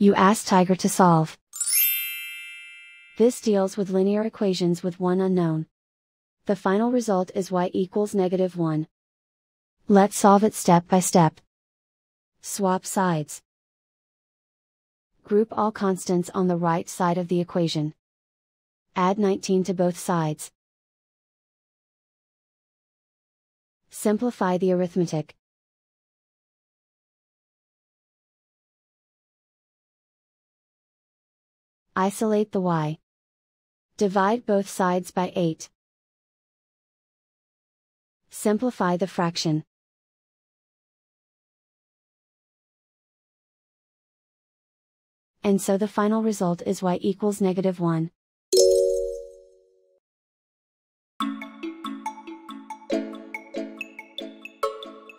You ask Tiger to solve. This deals with linear equations with one unknown. The final result is y equals -1. Let's solve it step by step. Swap sides. Group all constants on the right side of the equation. Add 19 to both sides. Simplify the arithmetic. Isolate the y. Divide both sides by 8. Simplify the fraction. And so the final result is y equals -1.